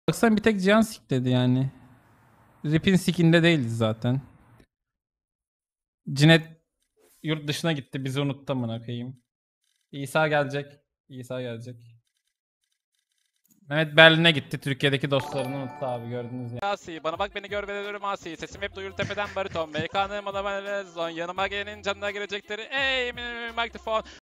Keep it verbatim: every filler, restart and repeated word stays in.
Baksana bir tek Cihan sikledi yani. Rip'in sikinde değiliz zaten. Cinet yurt dışına gitti, bizi unuttu amına koyayım. İsa gelecek. İsa gelecek. Mehmet Berlin'e gitti. Türkiye'deki dostlarını unuttu abi, gördünüz ya. Asi, bana bak beni gör ve ölürüm Asi. Sesim hep duyulur tepeden bariton. M K'nın bana ben zon. Yanıma gelenin canına girecekleri. Ey mikrofon.